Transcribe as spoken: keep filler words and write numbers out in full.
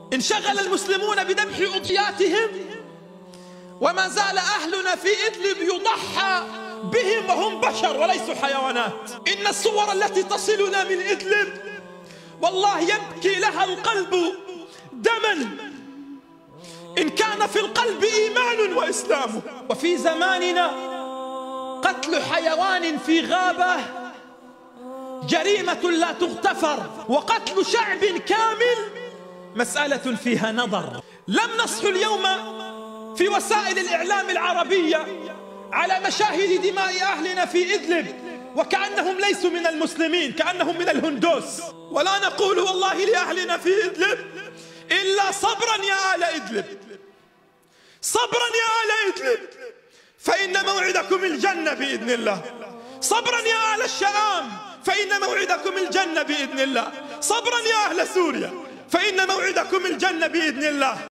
انشغل المسلمون بذبح أضحياتهم، وما زال أهلنا في إدلب يضحى بهم وهم بشر وليسوا حيوانات. إن الصور التي تصلنا من إدلب والله يبكي لها القلب دما إن كان في القلب إيمان وإسلام. وفي زماننا قتل حيوان في غابة جريمة لا تغتفر، وقتل شعب كامل مسألة فيها نظر. لم نصحو اليوم في وسائل الإعلام العربية على مشاهد دماء أهلنا في إدلب وكأنهم ليسوا من المسلمين، كأنهم من الهندوس. ولا نقول والله لأهلنا في إدلب إلا صبرا يا آل إدلب، صبرا يا آل إدلب، فإن موعدكم الجنة بإذن الله. صبرا يا آل الشام، فإن موعدكم الجنة بإذن الله. صبرا يا أهل سوريا، فإن موعدكم الجنة بإذن الله.